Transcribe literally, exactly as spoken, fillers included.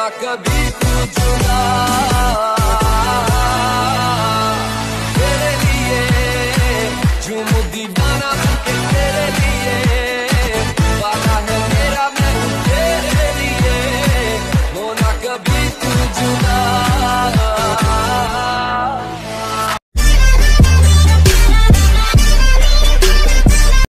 कभी तू जुदा। तेरे लिए झूमू दीवाना बनके तेरे लिए, वादा है मेरा मैं हूँ तेरे लिए, होना कभी तू